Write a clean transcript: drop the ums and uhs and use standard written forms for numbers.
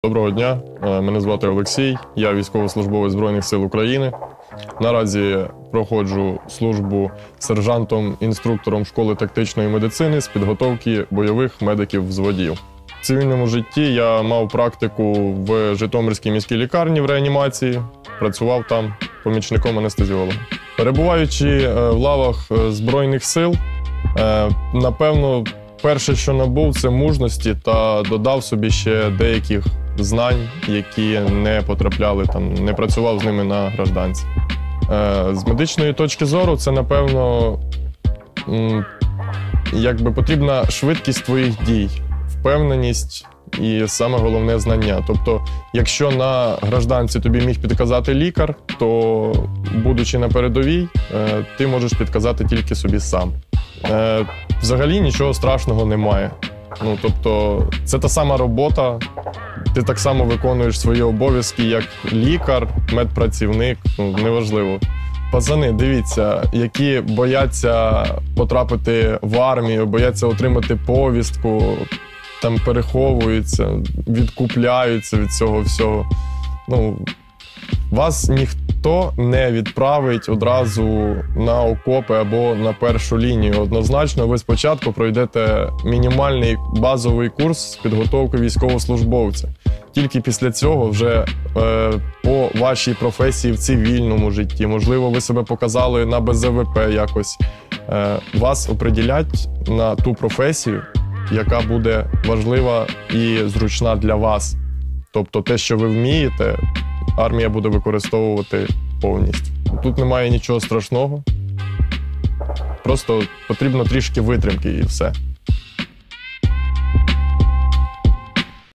Доброго дня, мене звати Олексій, я військовослужбовець Збройних сил України. Наразі проходжу службу сержантом-інструктором школи тактичної медицини з підготовки бойових медиків-взводів. В цивільному житті я мав практику в Житомирській міській лікарні в реанімації, працював там помічником анестезіолога. Перебуваючи в лавах Збройних сил, напевно, перше, що набув, це мужності та додав собі ще деяких знань, які не потрапляли, не працював з ними на гражданці. З медичної точки зору це, напевно, потрібна швидкість твоїх дій, впевненість і саме головне – знання. Тобто, якщо на гражданці тобі міг підказати лікар, то, будучи на передовій, ти можеш підказати тільки собі сам. Взагалі нічого страшного немає. Тобто, це та сама робота, ти так само виконуєш свої обов'язки як лікар, медпрацівник, неважливо. Пацани, дивіться, які бояться потрапити в армію, бояться отримати повістку, там переховуються, відкупляються від цього всього. Вас ніхто не відправить одразу на окопи або на першу лінію. Однозначно, ви спочатку пройдете мінімальний базовий курс з підготовки військовослужбовця. Тільки після цього вже по вашій професії в цивільному житті, можливо, ви себе показали на БЗВП якось, вас оприділять на ту професію, яка буде важлива і зручна для вас. Тобто те, що ви вмієте, армія буде використовувати повністю. Тут немає нічого страшного. Просто потрібно трішки витримки і все.